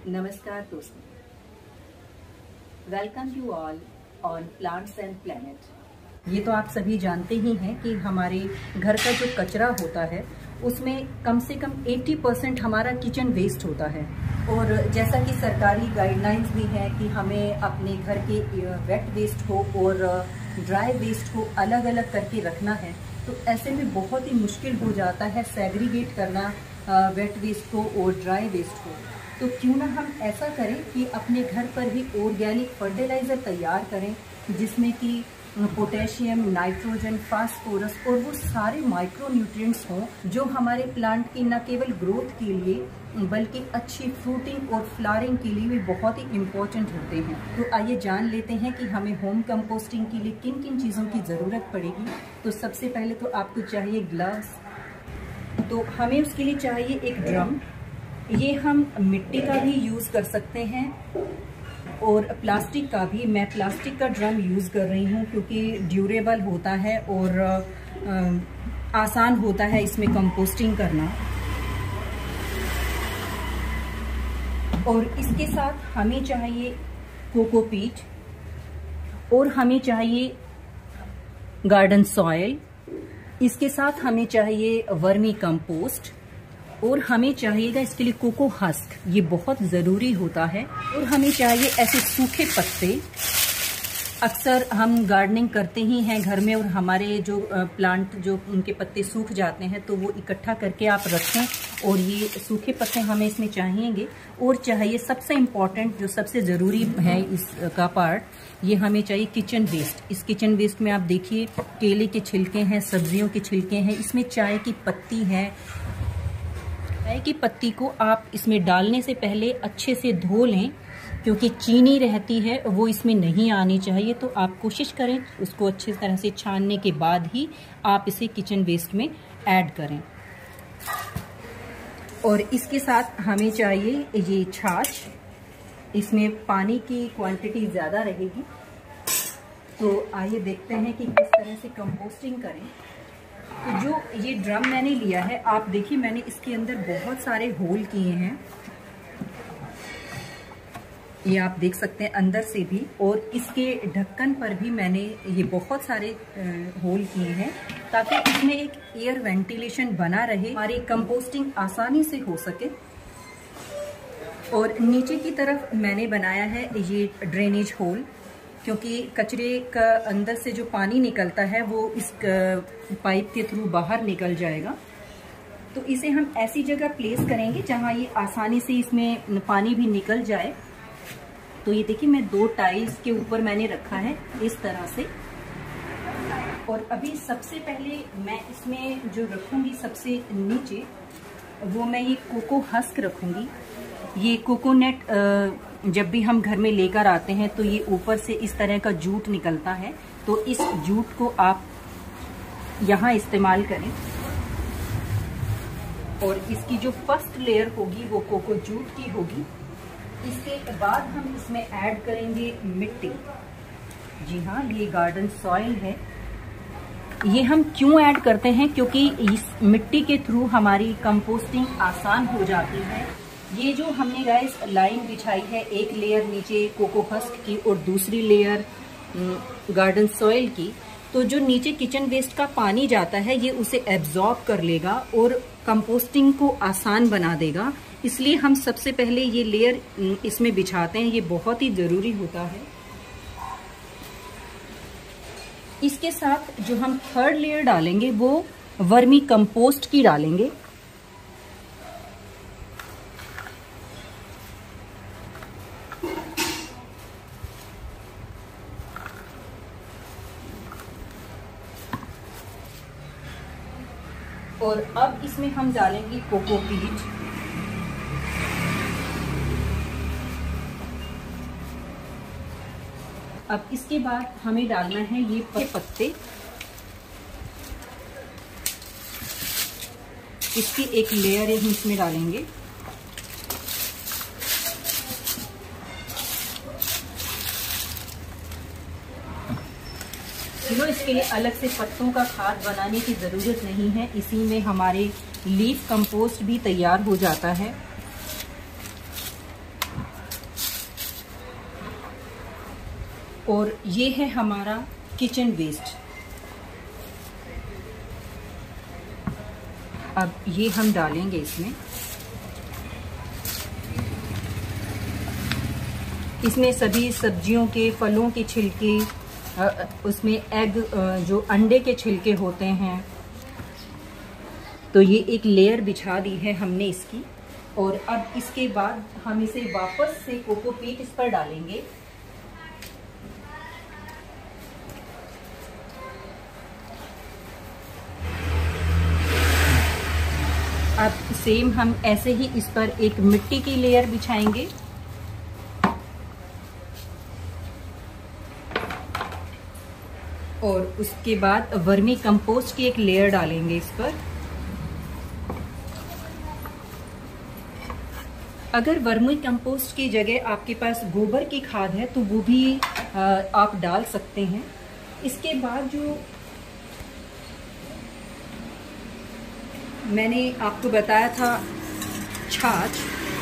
नमस्कार दोस्तों, welcome you all on plants and planet. ये तो आप सभी जानते ही हैं कि हमारे घर का जो कचरा होता है उसमें कम से कम 80% हमारा किचन वेस्ट होता है। और जैसा कि सरकारी गाइडलाइंस भी है कि हमें अपने घर के वेट वेस्ट को और ड्राई वेस्ट को अलग अलग करके रखना है, तो ऐसे में बहुत ही मुश्किल हो जाता है सेग्रीगेट करना वेट वेस्ट को और ड्राई वेस्ट को। तो क्यों ना हम ऐसा करें कि अपने घर पर ही ऑर्गेनिक फर्टिलाइज़र तैयार करें जिसमें कि पोटेशियम, नाइट्रोजन, फास्फोरस और वो सारे माइक्रो न्यूट्रिएंट्स हों जो हमारे प्लांट की न केवल ग्रोथ के लिए बल्कि अच्छी फ्रूटिंग और फ्लावरिंग के लिए भी बहुत ही इम्पोर्टेंट होते हैं। तो आइए जान लेते हैं कि हमें होम कंपोस्टिंग के लिए किन किन चीज़ों की ज़रूरत पड़ेगी। तो सबसे पहले तो आपको चाहिए ग्लव्स। तो हमें उसके लिए चाहिए एक ड्रम। ये हम मिट्टी का भी यूज़ कर सकते हैं और प्लास्टिक का भी। मैं प्लास्टिक का ड्रम यूज़ कर रही हूँ क्योंकि ड्यूरेबल होता है और आसान होता है इसमें कंपोस्टिंग करना। और इसके साथ हमें चाहिए कोकोपीट और हमें चाहिए गार्डन सॉयल। इसके साथ हमें चाहिए वर्मी कंपोस्ट और हमें चाहिएगा इसके लिए कोको हस्क, ये बहुत ज़रूरी होता है। और हमें चाहिए ऐसे सूखे पत्ते। अक्सर हम गार्डनिंग करते ही हैं घर में और हमारे जो प्लांट जो उनके पत्ते सूख जाते हैं तो वो इकट्ठा करके आप रखें और ये सूखे पत्ते हमें इसमें चाहिएंगे। और चाहिए सबसे इम्पॉर्टेंट जो सबसे ज़रूरी है इसका पार्ट, ये हमें चाहिए किचन वेस्ट। इस किचन वेस्ट में आप देखिए केले के छिलके हैं, सब्जियों के छिलके हैं, इसमें चाय की पत्ती है। चाय की पत्ती को आप इसमें डालने से पहले अच्छे से धो लें क्योंकि चीनी रहती है वो इसमें नहीं आनी चाहिए। तो आप कोशिश करें उसको अच्छी तरह से छानने के बाद ही आप इसे किचन वेस्ट में ऐड करें। और इसके साथ हमें चाहिए ये छाछ। इसमें पानी की क्वांटिटी ज़्यादा रहेगी। तो आइए देखते हैं कि किस तरह से कंपोस्टिंग करें। तो जो ये ड्रम मैंने लिया है, आप देखिए मैंने इसके अंदर बहुत सारे होल किए हैं, ये आप देख सकते हैं अंदर से भी। और इसके ढक्कन पर भी मैंने ये बहुत सारे होल किए हैं ताकि इसमें एक एयर वेंटिलेशन बना रहे, हमारी कंपोस्टिंग आसानी से हो सके। और नीचे की तरफ मैंने बनाया है ये ड्रेनेज होल क्योंकि कचरे का अंदर से जो पानी निकलता है वो इस पाइप के थ्रू बाहर निकल जाएगा। तो इसे हम ऐसी जगह प्लेस करेंगे जहां ये आसानी से इसमें पानी भी निकल जाए। तो ये देखिए मैं 2 टाइल्स के ऊपर मैंने रखा है इस तरह से। और अभी सबसे पहले मैं इसमें जो रखूंगी सबसे नीचे, वो मैं ये कोको हस्क रखूंगी। ये कोकोनट जब भी हम घर में लेकर आते हैं तो ये ऊपर से इस तरह का जूट निकलता है, तो इस जूट को आप यहाँ इस्तेमाल करें। और इसकी जो फर्स्ट लेयर होगी वो कोको जूट की होगी। इसके बाद हम इसमें ऐड करेंगे मिट्टी। जी हाँ, ये गार्डन सॉइल है। ये हम क्यों ऐड करते हैं, क्योंकि इस मिट्टी के थ्रू हमारी कंपोस्टिंग आसान हो जाती है। ये जो हमने गाइस लाइन बिछाई है, एक लेयर नीचे कोको हस्क की और दूसरी लेयर गार्डन सॉइल की, तो जो नीचे किचन वेस्ट का पानी जाता है ये उसे एब्जॉर्ब कर लेगा और कंपोस्टिंग को आसान बना देगा। इसलिए हम सबसे पहले ये लेयर इसमें बिछाते हैं, ये बहुत ही ज़रूरी होता है। इसके साथ जो हम थर्ड लेयर डालेंगे वो वर्मी कंपोस्ट की डालेंगे। और अब इसमें हम डालेंगे कोकोपीट। अब इसके बाद हमें डालना है ये पत्ते। इसकी एक लेयर हम इसमें डालेंगे। चलो, इसके लिए अलग से पत्तों का खाद बनाने की ज़रूरत नहीं है, इसी में हमारे लीफ कंपोस्ट भी तैयार हो जाता है। और ये है हमारा किचन वेस्ट। अब ये हम डालेंगे इसमें। इसमें सभी सब्जियों के, फलों के छिलके, उसमें एग, जो अंडे के छिलके होते हैं, तो ये एक लेयर बिछा दी है हमने इसकी। और अब इसके बाद हम इसे वापस से कोकोपीट इस पर डालेंगे। अब सेम हम ऐसे ही इस पर एक मिट्टी की लेयर बिछाएंगे। और उसके बाद वर्मी कंपोस्ट की एक लेयर डालेंगे इस पर। अगर वर्मी कंपोस्ट की जगह आपके पास गोबर की खाद है तो वो भी आप डाल सकते हैं। इसके बाद जो मैंने आपको बताया था छाछ,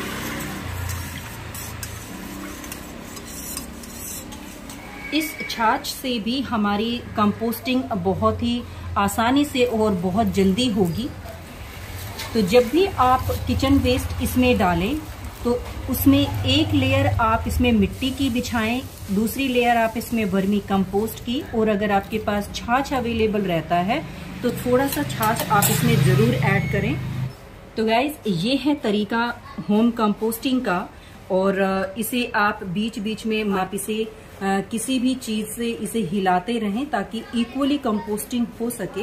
इस छाछ से भी हमारी कंपोस्टिंग बहुत ही आसानी से और बहुत जल्दी होगी। तो जब भी आप किचन वेस्ट इसमें डालें तो उसमें एक लेयर आप इसमें मिट्टी की बिछाएं, दूसरी लेयर आप इसमें वर्मी कंपोस्ट की, और अगर आपके पास छाछ अवेलेबल रहता है तो थोड़ा सा छाछ आप इसमें ज़रूर ऐड करें। तो गाइस, ये है तरीका होम कंपोस्टिंग का। और इसे आप बीच बीच में आप इसे किसी भी चीज़ से इसे हिलाते रहें ताकि इक्वली कंपोस्टिंग हो सके।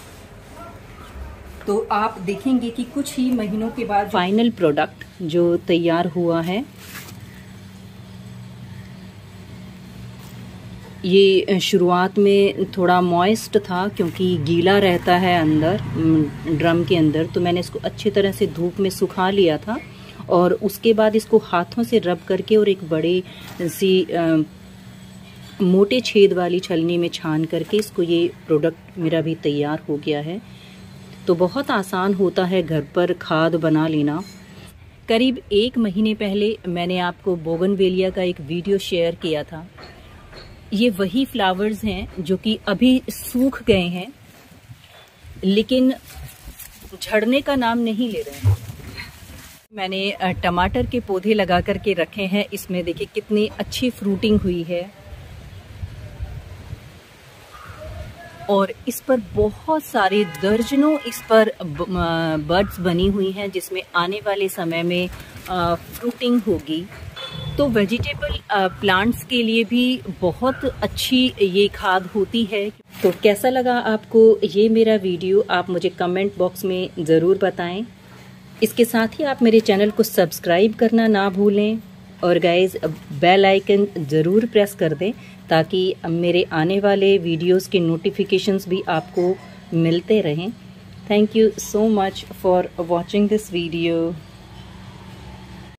तो आप देखेंगे कि कुछ ही महीनों के बाद फाइनल प्रोडक्ट जो तैयार हुआ है, ये शुरुआत में थोड़ा मॉइस्ट था क्योंकि गीला रहता है अंदर ड्रम के अंदर। तो मैंने इसको अच्छी तरह से धूप में सुखा लिया था और उसके बाद इसको हाथों से रब करके और एक बड़ी सी मोटे छेद वाली छलनी में छान करके इसको, ये प्रोडक्ट मेरा भी तैयार हो गया है। तो बहुत आसान होता है घर पर खाद बना लेना। करीब 1 महीने पहले मैंने आपको बोगनवेलिया का एक वीडियो शेयर किया था। ये वही फ्लावर्स हैं जो कि अभी सूख गए हैं लेकिन झड़ने का नाम नहीं ले रहे हैं। मैंने टमाटर के पौधे लगा करके रखे हैं। इसमें देखिए कितनी अच्छी फ्रूटिंग हुई है और इस पर बहुत सारे दर्जनों इस पर बर्ड्स बनी हुई हैं जिसमें आने वाले समय में फ्रूटिंग होगी। तो वेजिटेबल प्लांट्स के लिए भी बहुत अच्छी ये खाद होती है। तो कैसा लगा आपको ये मेरा वीडियो, आप मुझे कमेंट बॉक्स में ज़रूर बताएं। इसके साथ ही आप मेरे चैनल को सब्सक्राइब करना ना भूलें और गाइज बेल आइकन ज़रूर प्रेस कर दें ताकि मेरे आने वाले वीडियोस के नोटिफिकेशंस भी आपको मिलते रहें। Thank you so much for watching this video.